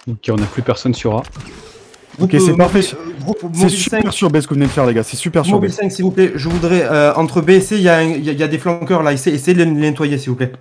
Ok, on n'a plus personne sur A. Ok, c'est parfait. C'est super super sur B ce que vous venez de faire, les gars. C'est super sur B. Mobile 5, s'il vous plaît. Je voudrais, entre B et C, il y a des flanqueurs là. Essayez de les nettoyer, s'il vous plaît.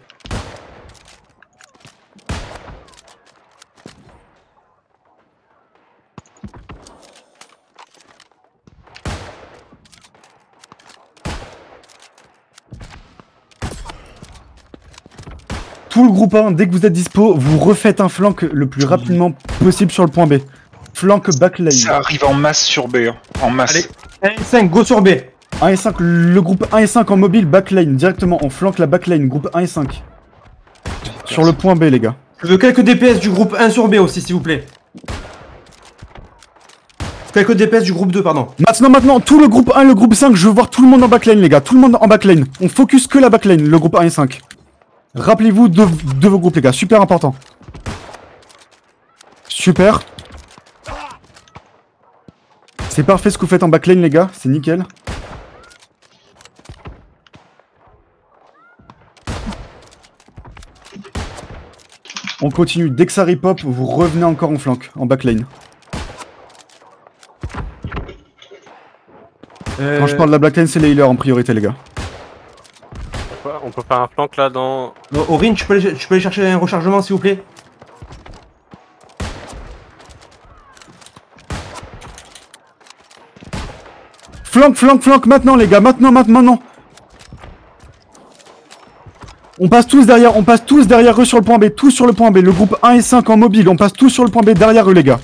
Tout le groupe 1, dès que vous êtes dispo, vous refaites un flank le plus rapidement possible sur le point B. Flank backlane. Ça arrive en masse sur B, hein. En masse. Allez, 1 et 5, go sur B. 1 et 5, le groupe 1 et 5 en mobile, backlane, directement, on flanque la backlane, groupe 1 et 5. Sur le point B, les gars. Je veux quelques DPS du groupe 1 sur B aussi, s'il vous plaît. Quelques DPS du groupe 2, pardon. Maintenant, tout le groupe 1 et le groupe 5, je veux voir tout le monde en backlane, les gars. Tout le monde en backlane. On focus que la backlane, le groupe 1 et 5. Rappelez-vous de vos groupes, les gars. Super important. Super. C'est parfait ce que vous faites en backlane, les gars. C'est nickel. On continue. Dès que ça ripop, vous revenez encore en flank, en backlane. Quand je parle de la backlane, c'est les healers en priorité, les gars. On peut faire un flank là dans... Aurine, tu peux aller chercher un rechargement, s'il vous plaît? Flank, maintenant, les gars. Maintenant. On passe tous derrière eux sur le point B. Tous sur le point B. Le groupe 1 et 5 en mobile. On passe tous sur le point B derrière eux, les gars.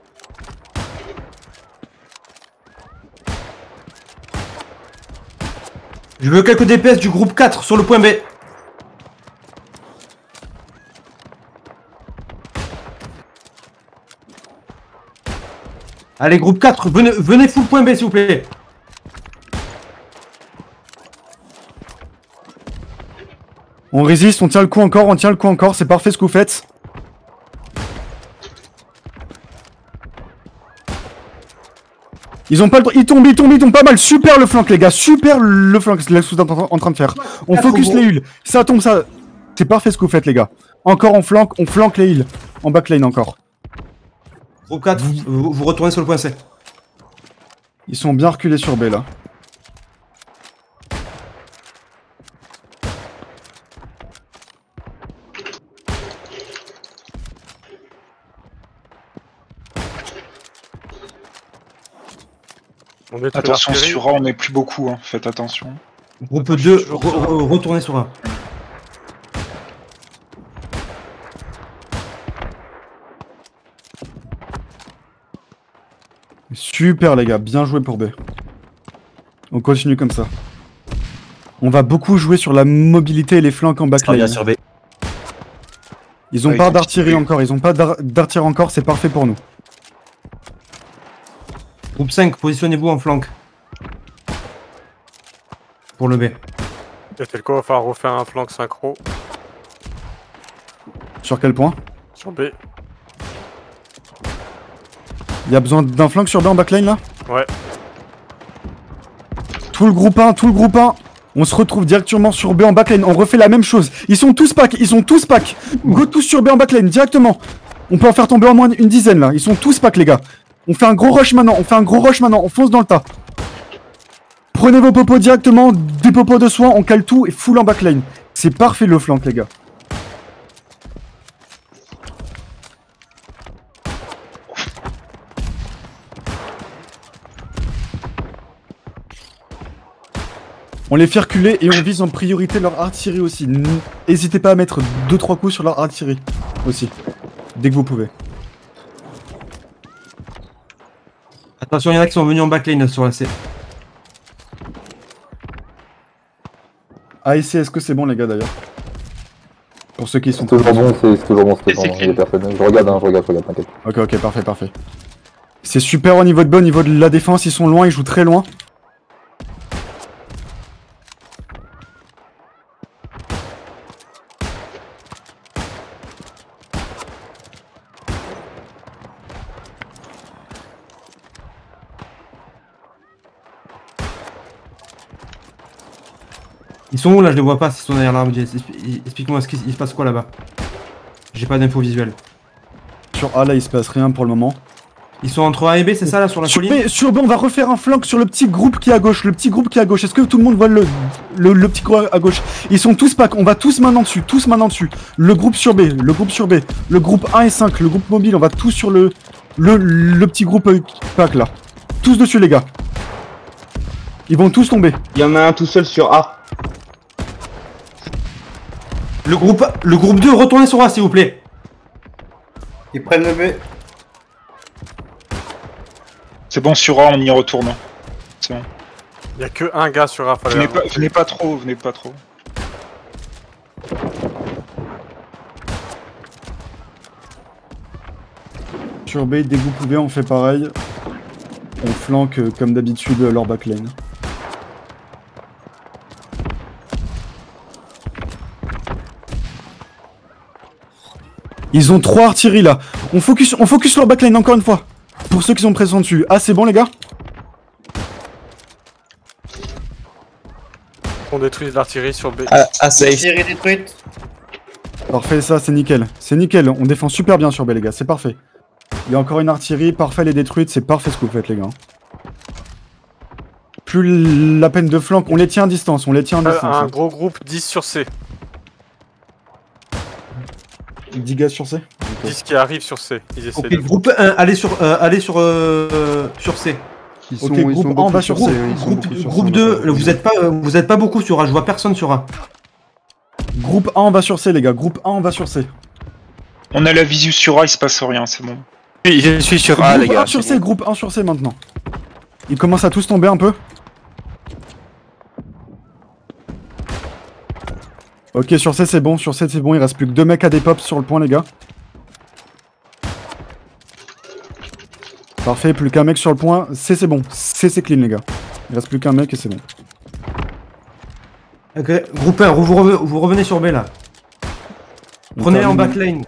Je veux quelques DPS du groupe 4 sur le point B. Allez, groupe 4, venez full point B, s'il vous plaît. On résiste, on tient le coup encore, c'est parfait ce que vous faites. Ils ont pas le droit, ils tombent pas mal, super le flank les gars, super le flank, c'est ce que vous êtes en train de faire. On focus les heals, ça tombe ça, c'est parfait ce que vous faites les gars. Encore on flanque les heals, en backline encore. Groupe 4, vous retournez sur le point C. Ils sont bien reculés sur B là. Attention sur A, on n'est plus beaucoup, hein. Faites attention. Groupe 2, retournez sur A. Super les gars, bien joué pour B. On continue comme ça. On va beaucoup jouer sur la mobilité et les flanks en backline. Sur B. Ils ont pas d'artillerie encore, c'est parfait pour nous. Groupe 5, positionnez-vous en flanc. Pour le B. Et tel quoi, il va falloir refaire un flank synchro. Sur quel point? Sur B. Il y a besoin d'un flank sur B en backline là? Ouais. Tout le groupe 1. On se retrouve directement sur B en backline. On refait la même chose. Ils sont tous pack. Go tous sur B en backline directement. On peut en faire tomber au moins une dizaine là. Ils sont tous pack les gars. On fait un gros rush maintenant. On fonce dans le tas. Prenez vos popos directement. Des popos de soin. On cale tout et full en backline. C'est parfait le flank les gars. On les fait reculer et on vise en priorité leur artillerie aussi. N'hésitez pas à mettre 2-3 coups sur leur artillerie aussi. Dès que vous pouvez. Attention, il y en a qui sont venus en backline sur la C. Ah, ici, est-ce que c'est bon les gars d'ailleurs? Pour ceux qui sont... C'est toujours bon, c'est toujours bon, il y a personne. Je regarde, t'inquiète. Ok, parfait. C'est super au niveau de B, au niveau de la défense, ils sont loin, ils jouent très loin. Ils sont où là? Je les vois pas s'ils sont derrière l'arbre. Explique-moi, il se passe quoi là-bas? J'ai pas d'infos visuelles. sur A là, il se passe rien pour le moment. Ils sont entre A et B, c'est ça là sur la colline? Sur B, on va refaire un flank sur le petit groupe qui est à gauche. Le petit groupe qui est à gauche. Est-ce que tout le monde voit le petit groupe à gauche? Ils sont tous pack. On va tous maintenant dessus. Tous maintenant dessus. Le groupe sur B. Le groupe sur B. Le groupe 1 et 5. Le groupe mobile. On va tous sur le petit groupe pack là. Tous dessus, les gars. Ils vont tous tomber. Il y en a un tout seul sur A. Le groupe 2, retournez sur A s'il vous plaît. Ils prennent le B. C'est bon, sur A, on y retourne. C'est bon. Y'a que un gars sur A. Venez pas trop, venez pas trop. Sur B, dès que vous pouvez, on fait pareil. On flanque comme d'habitude leur backlane. Ils ont 3 artilleries là. On focus leur backline encore une fois. Pour ceux qui sont présents dessus. Ah, c'est bon les gars? On détruit l'artillerie sur B. Ah, safe. Artillerie détruite. Parfait, ça c'est nickel. C'est nickel. On défend super bien sur B les gars. C'est parfait. Il y a encore une artillerie. Parfait, elle est détruite. C'est parfait ce que vous faites les gars. Plus la peine de flanc. On les tient à distance. On les tient à distance. Un gros groupe 10 sur C. 10 gars sur C. 10 qui arrivent sur C. Ils essaient Ok, groupe 1, allez sur C. Ok, groupe 1, on va sur C. Groupe 2, vous êtes pas beaucoup sur A, je vois personne sur A. Groupe 1, on va sur C les gars. Groupe 1, on va sur C. On a la visu sur A, il se passe rien, c'est bon. Je suis sur A les gars. Groupe 1 sur C, groupe 1 sur C maintenant. Ils commencent à tous tomber un peu. Ok, sur C c'est bon, il reste plus que 2 mecs à des pops sur le point les gars. Parfait, plus qu'un mec sur le point, C c'est bon, C c'est clean les gars. Il reste plus qu'un mec et c'est bon. Ok, groupe 1, vous revenez sur B là. Prenez en backline,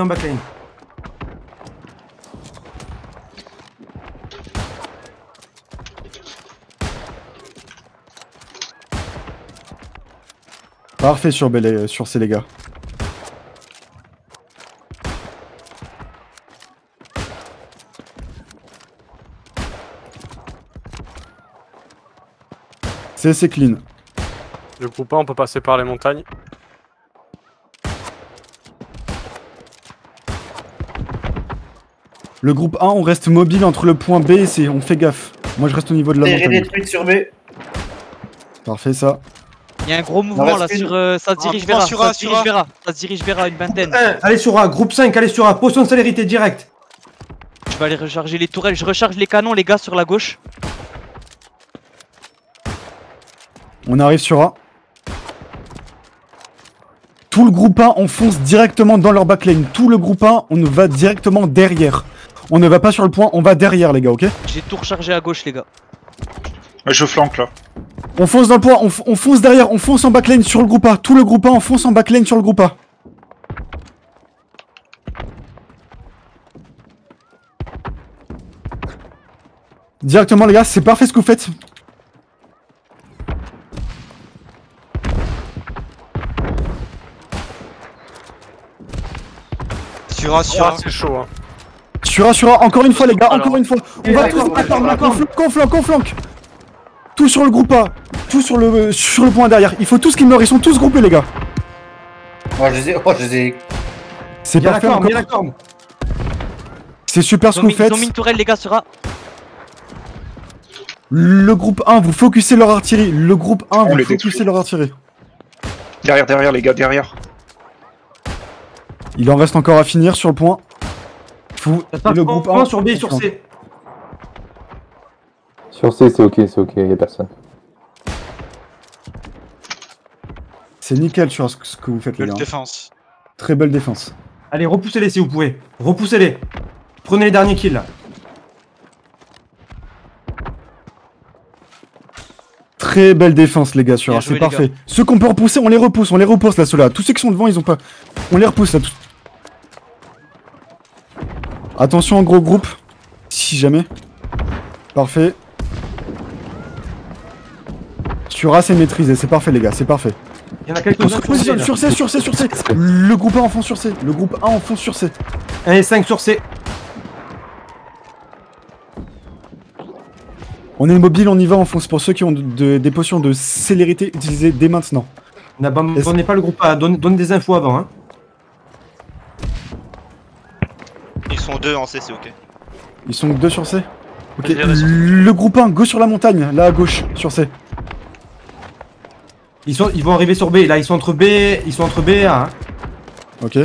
Parfait sur C les gars. C'est clean. Le groupe 1, on peut passer par les montagnes. Le groupe 1, on reste mobile entre le point B et C, on fait gaffe. Moi je reste au niveau de la montagne. Détruite sur B. Parfait ça. Il y a un gros mouvement là sur... ça se dirige vers A, ça se dirige vers A, une vingtaine. Allez sur A, groupe 5, allez sur A, potion de célérité direct. Je vais aller recharger les tourelles, je recharge les canons les gars sur la gauche. On arrive sur A. Tout le groupe 1, on fonce directement dans leur backline. Tout le groupe 1, on va directement derrière. On ne va pas sur le point, on va derrière les gars, ok? J'ai tout rechargé à gauche les gars. Je flanque là. On fonce dans le point, on fonce derrière, on fonce en backline sur le groupe A. Tout le groupe A, on fonce en backline sur le groupe A. Directement les gars, c'est parfait ce que vous faites. Sur A, c'est chaud hein. Sur A, encore une fois les gars, encore une fois. On va tous on flanque. Tout sur le groupe A, tout sur le point derrière. Il faut tous qu'ils meurent, ils sont tous groupés les gars. Oh je les ai. C'est parfait encore. C'est super ce que vous faites. Ils ont mis une tourelle les gars sur A. Le groupe 1, vous focussez leur artillerie. Le groupe 1, vous focussez leur artillerie. Derrière les gars, derrière. Il en reste encore à finir sur le point. Le groupe 1 sur B et sur C. Sur C, c'est ok, y'a personne. C'est nickel sur ce que vous faites les gars. Belle défense. Très belle défense. Allez, repoussez-les si vous pouvez. Repoussez-les. Prenez les derniers kills là. Très belle défense les gars sur A, c'est parfait. Ceux qu'on peut repousser, on les repousse là ceux-là. Tous ceux qui sont devant, ils ont pas... On les repousse là. Attention en gros groupe. Si jamais. Parfait. Sur A c'est maîtrisé, c'est parfait les gars, c'est parfait. Il y en a quelques-uns sur C. Le groupe A enfonce sur C. Le groupe A enfonce sur C. 1 et 5 sur C. On est mobile, on y va, on fonce. Pour ceux qui ont des potions de célérité, utilisez dès maintenant. N'abandonnez pas le groupe A, donne des infos avant. Hein. Ils sont 2 en C, c'est ok. Ils sont 2 sur C. Ok, Vas-y, reste. le groupe 1, go sur la montagne, là à gauche, sur C. Ils vont arriver sur B, là ils sont entre B et A. Hein. Ok.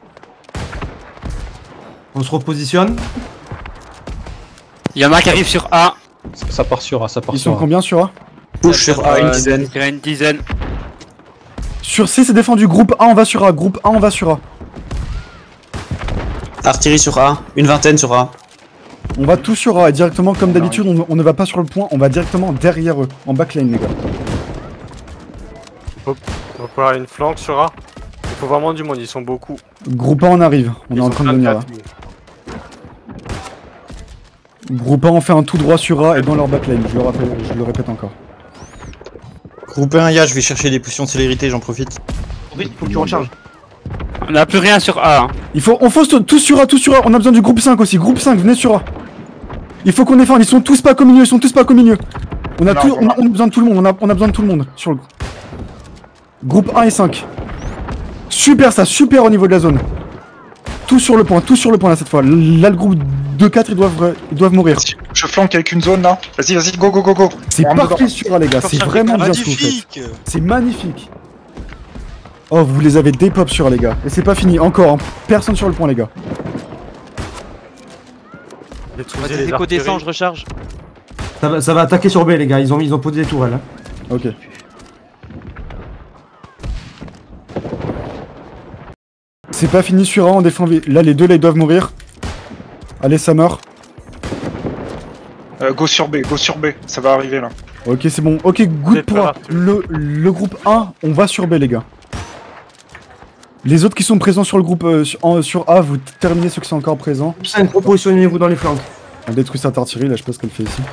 On se repositionne. Il y en a qui arrivent sur A. Ça part sur A, ça part Ils sur sont A. combien sur A? Push sur A, une dizaine. Il y en a une dizaine. Sur C, c'est défendu. Groupe A, on va sur A. Groupe A, on va sur A. Artillerie sur A, une vingtaine sur A. On va tous sur A et directement, comme d'habitude, on ne va pas sur le point, on va directement derrière eux, en backline, les gars. On va avoir une flanque sur A. Il faut vraiment du monde, ils sont beaucoup. Groupe A, on arrive. On est en train de venir là. Groupe A, on fait un tout droit sur A et dans leur backline. Je le répète encore. Groupe 1, ya, je vais chercher des potions de célérité, j'en profite. Vite, faut que tu recharges. On n'a plus rien sur A. Hein. On fonce tous sur A, tous sur A. On a besoin du groupe 5 aussi. Groupe 5, venez sur A. Il faut qu'on défende. Ils sont tous pas au milieu. On a besoin de tout le monde. On a besoin de tout le monde sur le groupe 1 et 5. Super ça, super au niveau de la zone. Tous sur le point là cette fois. Là le groupe 2-4 ils doivent mourir. Je flanque avec une zone là. Vas-y, go. C'est parfait sur A les gars, c'est vraiment bien ce que vous faites. C'est magnifique. Oh vous les avez dépop sur A les gars. Et c'est pas fini, encore, hein. Personne sur le point les gars. On va des échos descend, je recharge. Ça va attaquer sur B les gars, ils ont posé des tourelles. Hein. Ok. C'est pas fini sur A, on défend. Là les deux là ils doivent mourir. Allez ça meurt. Go sur B, ça va arriver là. Ok c'est bon, ok good pour A. Le groupe 1, on va sur B les gars. Les autres qui sont présents sur le groupe sur A, vous terminez ceux qui sont encore présents. 5, repositionnez-vous dans les flancs. On détruit cette artillerie là, je sais pas ce qu'elle fait ici.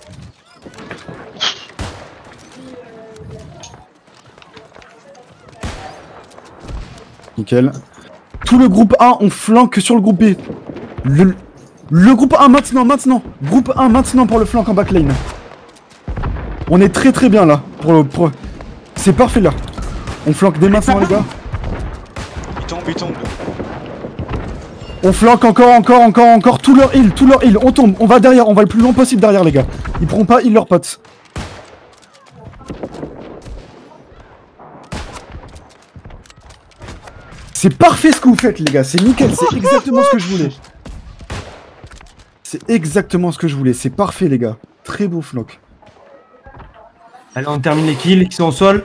Nickel. Tout le groupe A, on flanque sur le groupe B. Le groupe A maintenant. Groupe 1 maintenant pour le flank en backline. On est très bien là. C'est parfait là. On flanque dès maintenant les gars. Il tombe. On flanque encore. Tout leur heal. On tombe. On va derrière. On va le plus loin possible derrière les gars. Ils pourront pas heal leurs potes. C'est parfait ce que vous faites les gars. C'est nickel. C'est exactement ce que je voulais. C'est parfait les gars. Très beau flank. Allez, on termine les kills qui sont au sol.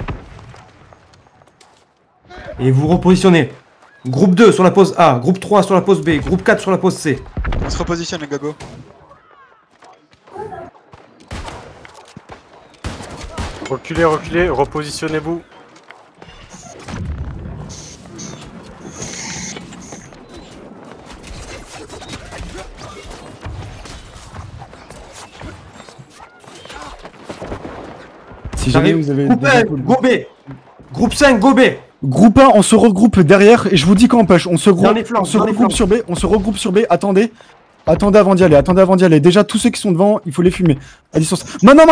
Et vous repositionnez. Groupe 2 sur la pose A, groupe 3 sur la pose B, groupe 4 sur la pose C. On se repositionne les gagos. Reculez, repositionnez-vous. Si jamais vous avez... Groupe 1, go B. Groupe 5, go B. Groupe 1, on se regroupe derrière et je vous dis qu'on push. On se regroupe sur B. Attendez avant d'y aller. Déjà, tous ceux qui sont devant, il faut les fumer. À distance. Maintenant.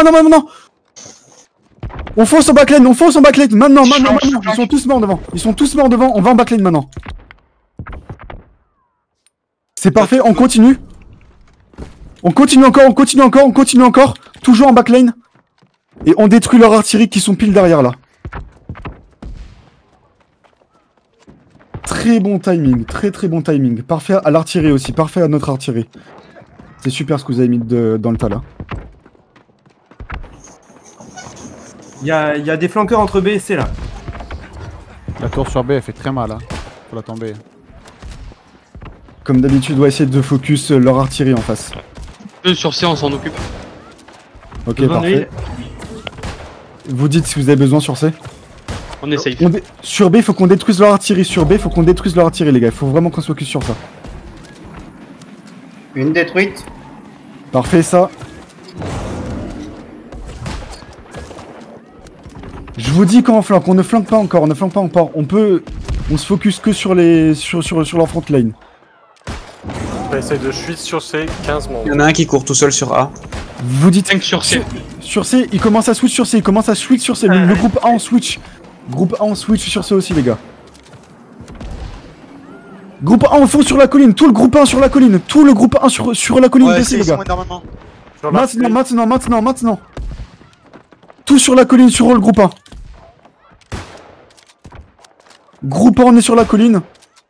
On fonce en backline. Maintenant. Ils sont tous morts devant. On va en backline maintenant. C'est parfait, on continue. On continue encore. Toujours en backline. Et on détruit leur artillerie qui sont pile derrière là. Très bon timing. Parfait à l'artillerie aussi, parfait à notre artillerie. C'est super ce que vous avez mis dans le tas là. Il y a des flanqueurs entre B et C là. La tour sur B elle fait très mal, hein. Faut la tomber. Comme d'habitude, on va essayer de focus leur artillerie en face. Sur C on s'en occupe. Ok, parfait. Vous dites si vous avez besoin sur C. On essaye. Sur B, il faut qu'on détruise leur artillerie. Les gars. Il faut vraiment qu'on se focus sur ça. Une détruite. Parfait, ça. Je vous dis quand on flanque. On ne flanque pas encore. On se focus que sur leur front line. On va essayer de chuter sur C, 15 membres. Il y en a un qui court tout seul sur A. Vous dites 5 sur C. Sur C, il commence à switch sur C, il commence à switch sur C. Le groupe A en switch. Groupe A en switch sur C aussi, les gars. Groupe A en fond sur la colline, tout le groupe 1 sur la colline, tout le groupe 1 sur la colline Ouais, DC, les gars. énormément. Maintenant. Tout sur la colline, sur le groupe 1. Groupe 1, on est sur la colline.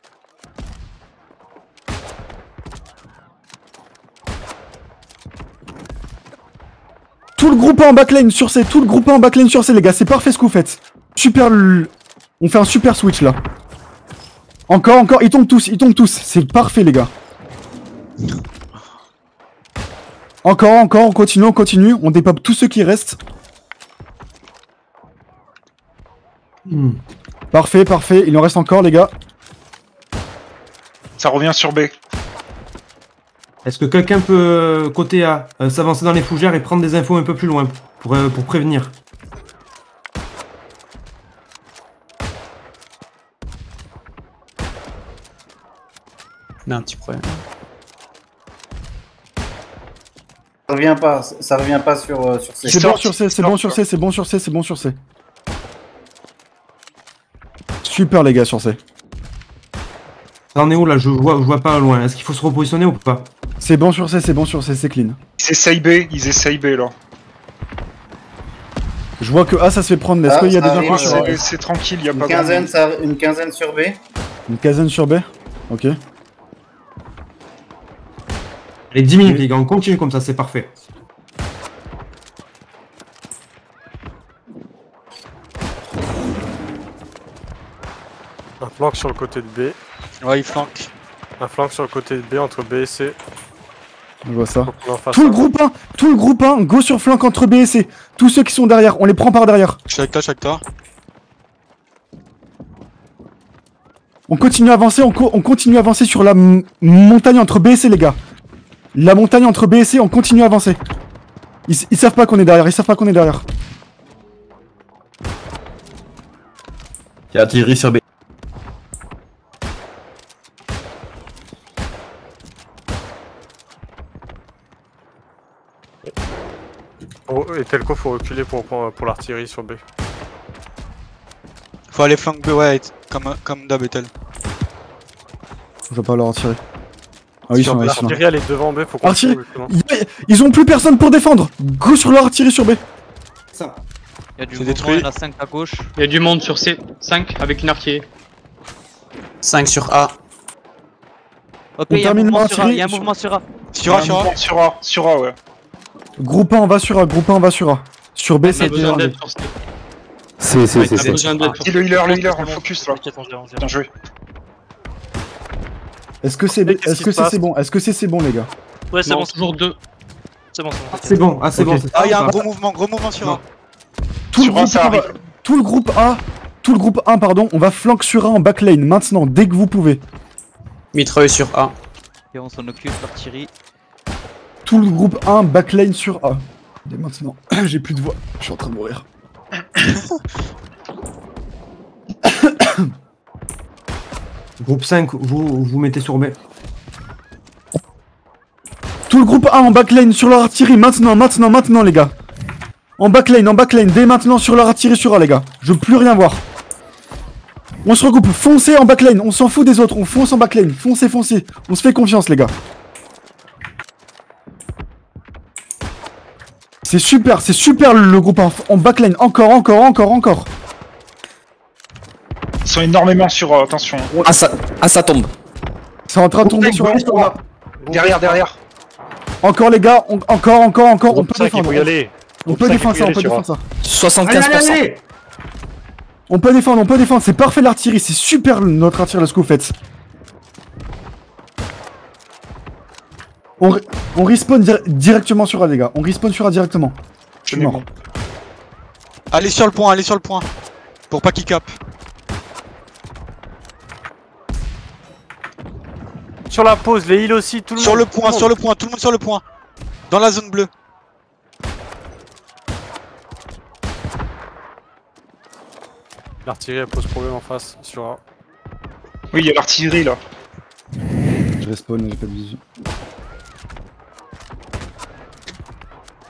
Tout le groupe 1 en backlane sur C, tout le groupe 1 en backlane sur C, les gars, c'est parfait ce que vous faites. Super, on fait un super switch là. Encore, ils tombent tous, c'est parfait les gars. Encore, on continue, on dépop tous ceux qui restent. Parfait, il en reste encore les gars. Ça revient sur B. Est-ce que quelqu'un peut, côté A, s'avancer dans les fougères et prendre des infos un peu plus loin pour prévenir? On a un petit problème. Ça revient pas sur C. C'est bon sur C, c'est bon sur C. Super les gars sur C. Ça en est où là? Je vois pas loin. Est-ce qu'il faut se repositionner ou pas? C'est bon sur C, c'est clean. Ils essayent B là. Je vois que A ça se fait prendre, mais est-ce qu'il y a des infos sur A? C'est tranquille, y a pas Une quinzaine sur B. Une quinzaine sur B? Ok. Allez, 10 minutes les gars, on continue comme ça, c'est parfait. Un flank sur le côté de B. Ouais, il flanque. Un flank sur le côté de B entre B et C. Je vois ça. Tout le groupe 1, go sur flanc entre B et C. Tous ceux qui sont derrière, on les prend par derrière. Je suis avec toi. On continue à avancer, on continue à avancer sur la montagne entre B et C les gars. La montagne entre B et C, on continue à avancer. Ils savent pas qu'on est derrière, Il y a artillerie sur B. Oh, et Telco, faut reculer pour l'artillerie sur B. Faut aller flank B, ouais, comme d'hab et tel. Je vais pas leur tirer. Ah oui, ils sont là. L'artillerie elle est devant B, faut qu'on Ils ont plus personne pour défendre. Go sur leur artillerie sur B. Ça. Il y a du mouvement, il y en a 5 à gauche. Il y a du monde sur C, 5 avec une artillerie. 5 sur A. Ok, il y a un mouvement sur A. Sur A, ouais. Groupe 1, on va sur A, Sur B, c'est besoin d'aide sur C. C'est. Dis le healer, on focus là. Bien joué. Est-ce que c'est bon? Est-ce que c'est bon les gars? Ouais, c'est bon, toujours 2. C'est bon. Ah, il y a un gros mouvement sur A. Tout le groupe 1, pardon, on va flank sur A en backlane maintenant, dès que vous pouvez. Mitrailleuse sur A. Et on s'en occupe, l'artillerie. Tout le groupe 1, backlane sur A. Dès maintenant, j'ai plus de voix, je suis en train de mourir. Groupe 5, vous mettez sur B. Tout le groupe 1 en backlane sur leur artillerie, maintenant les gars. En backlane, dès maintenant sur leur artillerie sur A les gars. Je veux plus rien voir. On se regroupe, foncez en backlane, on s'en fout des autres, on fonce en backlane, foncez. On se fait confiance les gars. C'est super le groupe en backlane, encore. Ils sont énormément sur A, attention. Ah ça tombe. C'est en train de tomber sur A. Derrière. Encore les gars, encore, on peut défendre. On peut défendre ça. 75%. Allez. On peut défendre, c'est parfait l'artillerie, c'est super notre artillerie, ce que vous faites. On respawn directement sur A les gars, on respawn sur A directement. Je suis mort. Allez sur le point, pour pas qu'il capent. Sur la pause, les heals aussi, tout le monde. Sur le point, tout le monde sur le point. Dans la zone bleue. L'artillerie elle pose problème en face sur A. Oui, il y a l'artillerie là. Je respawn, j'ai pas de vision.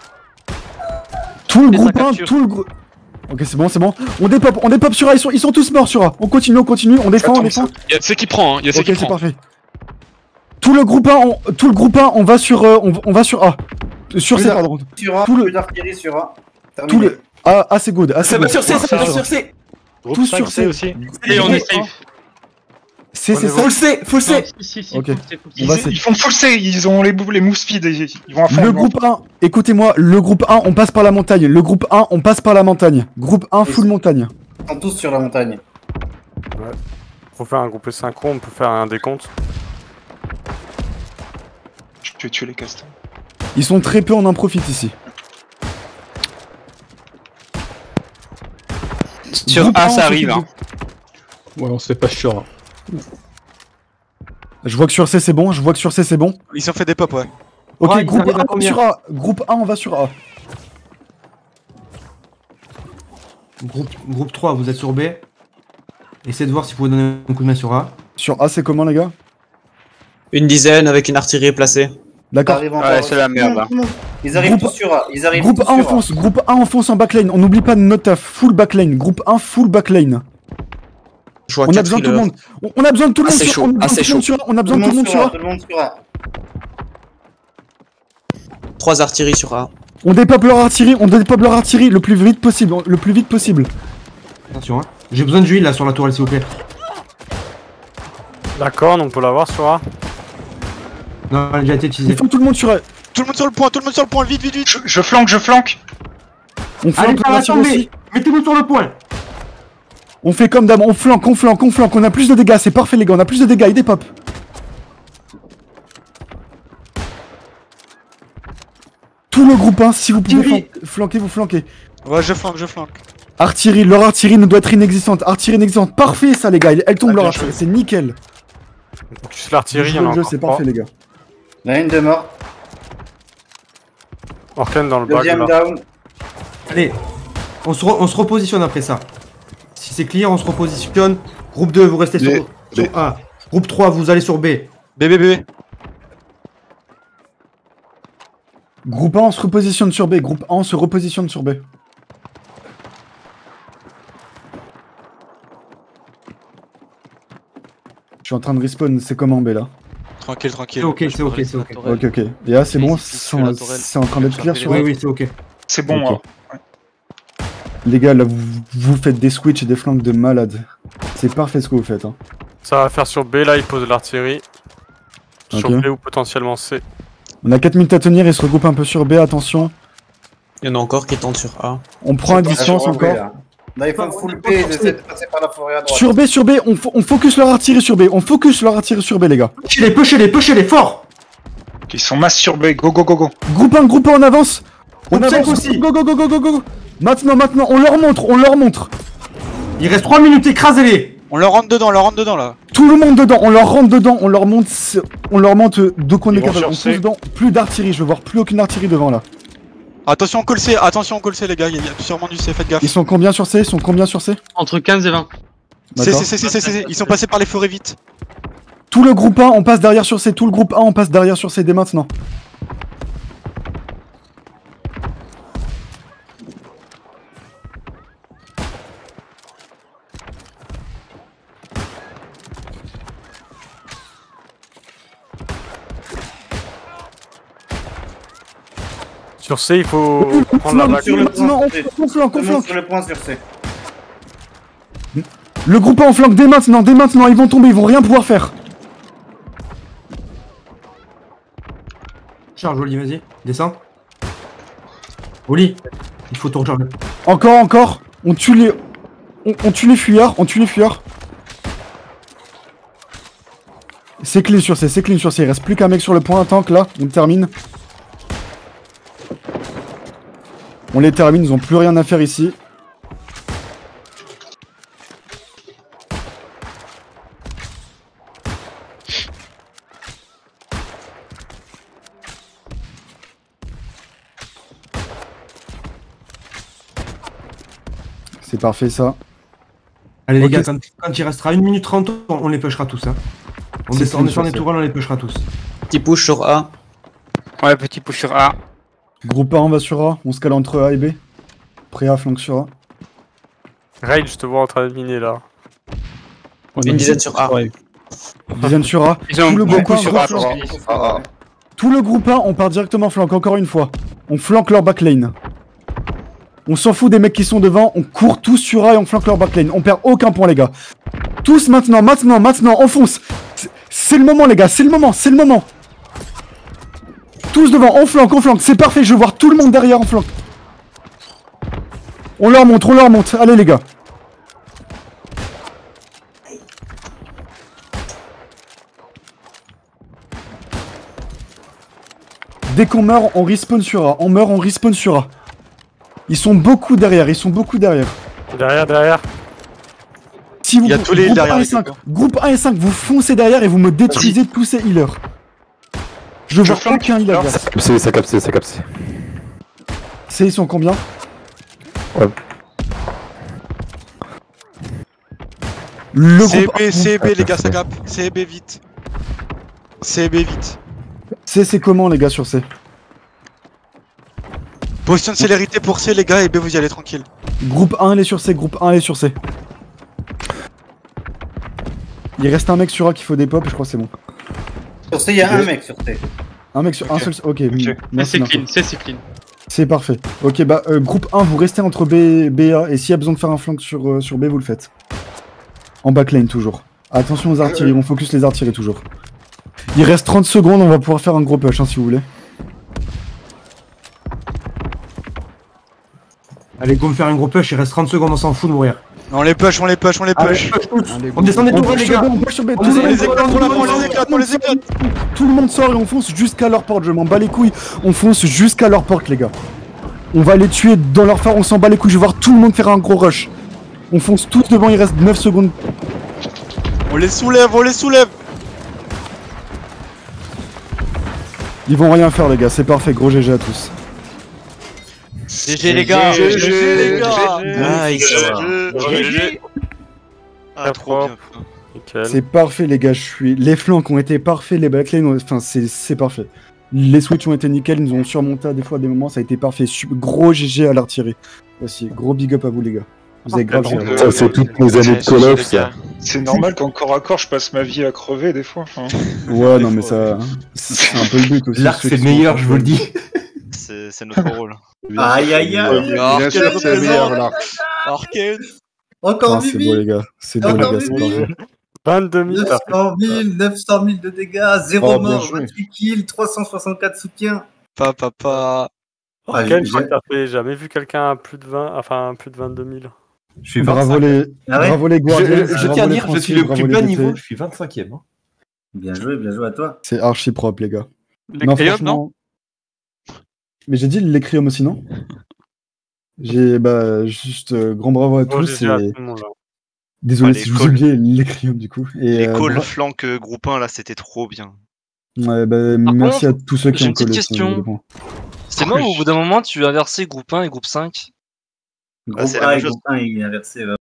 Tout le groupe 1, tout le groupe... Ok, c'est bon, c'est bon. On dépop sur A, ils sont tous morts sur A. On continue, on défend, on défend. Il y a C qui prend, hein. Il y a C qui Ok, c'est prend. parfait. Tout le groupe 1, on va sur A. Sur C, pardon. Sur A, Tout le- plus d'artillerie sur A. Tout le... A, c'est good. A, c'est good. sur C, ça va sur C. Tous sur C. aussi. Et on est safe. C, c'est ça. Full C, full C. Si, Ok. full C, full C. On va C. Ils font full C, ils ont les move speed, ils vont à fond. Le groupe 1, écoutez-moi, le groupe 1, on passe par la montagne. Le groupe 1, on passe par la montagne. Groupe 1, full montagne. Ils sont tous sur la montagne. Faut faire un groupe synchro, on peut faire un décompte. Je peux tuer les castors. Ils sont très peu, on en profite ici. Sur Groupe A, 1, ça arrive. Hein. Ouais, on se fait pas sûr. Je vois que sur C, c'est bon. Ils ont fait des pop, ouais. Ok, Ouais, ils groupe arrivent à 1, combien sur A. Groupe 1, on va sur A. Groupe 3, vous êtes sur B. Essayez de voir si vous pouvez donner un coup de main sur A. Sur A, c'est comment, les gars? Une dizaine avec une artillerie placée. D'accord. Arrive encore. Ouais, c'est la merde, là. Ils arrivent Groupe- tous sur A. Ils arrivent Groupe tous 1 sur A. enfonce, groupe 1 enfonce en backline. On n'oublie pas de notre taf. Full backline. Groupe 1, full backline. Je vois On a 4 besoin de tout le monde. On a besoin de tout le monde Assez sur chaud, on a besoin assez de tout le monde chaud. sur A. On a besoin de tout le monde sur A. Tout le monde sur A. 3 artilleries sur A. On dépeuple leur artillerie le plus vite possible. Attention, hein. J'ai besoin de juillet là sur la tourelle, s'il vous plaît. D'accord, on peut l'avoir sur A. Non, elle a déjà été utilisée. Il faut tout le monde sur A. Tout le monde sur le point, vite, vite, vite. Je flanque. On Allez, flanque par leur la artillerie tombée. aussi. Mettez-vous sur le point. On fait comme d'hab, on flanque. On a plus de dégâts, c'est parfait les gars, on a plus de dégâts et des pop. Tout le groupe 1, si vous pouvez flanquer, vous flanquez. Ouais, je flanque. Artillerie, leur artillerie ne doit être inexistante. Parfait ça les gars, elle tombe leur bien artillerie, c'est nickel. Juste l'artillerie, il y en a Le jeu, encore c'est trois. parfait les gars. Il y en a une de mort. Orken dans le bac Deuxième là. down. Allez, on se repositionne après ça. Si c'est clear, on se repositionne. Groupe 2, vous restez sur A. Groupe 3, vous allez sur B. Bébé. Groupe 1, on se repositionne sur B. Je suis en train de respawn, c'est comment B là? Tranquille. C'est ok. Ok. Et là c'est bon, c'est en train d'être clear sur A. Oui, c'est ok. C'est bon, Ok. Les gars, là vous faites des switches et des flanks de malade. C'est parfait ce que vous faites. Hein. Ça va faire sur B, là il pose l'artillerie. Sur Ok. B ou potentiellement C. On a 4 minutes à tenir, ils se regroupent un peu sur B, attention. Il y en a encore qui tentent sur A. On prend à distance Sur B, encore. là. Là, il faut full B, ils essaient de passer par la forêt à droite. Sur B, on focus leur artillerie sur B. On focus leur artillerie sur B, les gars. Pushez-les, fort. Ils sont masse sur B, go. Groupe 1, on avance. On Groupe cinq avance aussi. Go. Maintenant, on leur montre. Il reste 3 minutes, écrasez-les. On leur rentre dedans là. Tout le monde dedans, on leur rentre dedans, on leur monte de qu'on est Ils vont capable. On sur C. fonce dedans. Plus d'artillerie, je veux voir plus aucune artillerie devant là. Attention, call C les gars, il y a sûrement du C, faites gaffe. Ils sont combien sur C? Entre 15 et 20. D'accord. C, ils sont passés par les forêts vite. Tout le groupe 1, on passe derrière sur C. Dès maintenant. Sur C, il faut prendre la bague. Sur le point, Maintenant, sur C. on flanque. Tout le monde sur le point sur C. Le groupe 1 en flanque dès maintenant, ils vont tomber, ils vont rien pouvoir faire. Charge, Oli, vas-y, descends. Oli, il faut tout recharger. Encore, on tue les fuyards, C'est clean sur C, il reste plus qu'un mec sur le point, un tank là, on termine. On les termine, ils ont plus rien à faire ici. C'est parfait ça. Allez Ok. les gars, quand il restera 1 minute 30, on les pushera tous. Hein. On C'est descend sûr, les c'est. tourelles, on les pushera tous. Petit push sur A. Ouais, petit push sur A. Groupe A, on va sur A, on se cale entre A et B. Préa flanque sur A. Raid, je te vois en train de miner là. Une dizaine sur A. Une dizaine sur A. Tout le groupe 1, tout le groupe 1, on part directement flanque, encore une fois. On flanque leur backline. On s'en fout des mecs qui sont devant, on court tous sur A et on flanque leur backline. On perd aucun point, les gars. Tous maintenant, on fonce. C'est le moment, les gars, c'est le moment. Tous devant, on flanque, c'est parfait, je veux voir tout le monde derrière en flanque. On leur monte, allez les gars. Dès qu'on meurt, on respawn sur A. On respawn sur A. Ils sont beaucoup derrière, Derrière. Si vous, il y a tous les derrière. Groupe 1 et 5, vous foncez derrière et vous me détruisez tous ces healers. Je vois aucun healer. Ça capte. C'est, ils sont combien? Ouais. Le CB, les gars, ça capte. CB vite. C'est comment les gars sur C? Position de célérité pour C les gars et B vous y allez tranquille. Groupe 1 elle est sur C, Il reste un mec sur A qu'il faut des pop, je crois que c'est bon. Sur C, il y a un mec sur C. Un mec sur un seul. Ok, C'est clean, c'est clean. C'est parfait. Ok, bah groupe 1, vous restez entre B et A et s'il y a besoin de faire un flank sur B, vous le faites. En backlane toujours. Attention aux artilleries, on focus les artilleries toujours. Il reste 30 secondes, on va pouvoir faire un gros push si vous voulez. Allez, go me faire un gros push, il reste 30 secondes, on s'en fout de mourir. On les push. On descend des tours les gars. On push sur B, On les éclate. Tout le monde sort et on fonce jusqu'à leur porte, je m'en bats les couilles. On fonce jusqu'à leur porte les gars. On va les tuer dans leur phare, on s'en bat les couilles, je vais voir tout le monde faire un gros rush. On fonce tous devant, il reste 9 secondes. On les soulève. Ils vont rien faire les gars, c'est parfait, gros GG à tous. GG les gars. Nice. Ah, trop bien. Nickel. C'est parfait les gars, les flancs ont été parfaits, les backlines, enfin c'est parfait. Les switches ont été nickel, ils nous ont surmonté à des fois à des moments, ça a été parfait. Gros GG à l'artillerie. Aussi, gros big up à vous les gars. Vous avez grave géré. Ça c'est toutes mes années de Call of ça. C'est normal qu'en corps à corps je passe ma vie à crever des fois. Ouais non mais ça, c'est un peu le but aussi. L'arc c'est le meilleur, je vous le dis. C'est notre rôle. Aïe aïe aïe. Bien sûr, c'est le meilleur là. Arcane. Encore C'est beau Vivi. les gars, c'est beau les gars, c'est parfait. 22 000. 900 000 de dégâts, 0 Oh, bien mort, joué. 28 kills, 364 soutiens. Papa. Ah, Quel je crois que t'as fait jamais vu quelqu'un à plus de 20, enfin plus de 22 000. Je suis Bravo les guardiens. Je tiens à dire, je suis le plus bas niveau, je suis 25ème. Bien joué à toi. C'est archi propre les gars. L'Ecrium, non franchement. Mais j'ai dit l'Ecrium aussi non? Juste grand bravo à tous GG à et... tout le monde, là. Désolé les si je vous calls. oubliais l'Ecrium du coup. Et, Les calls flanc groupe 1 là, c'était trop bien. Ouais, merci à tous ceux qui j'ai ont une petite collé. question. C'est moi ou au bout d'un moment tu as inversé groupe 1 et groupe 5? Groupe c'est la A même et chose. groupe 1 il est inversé.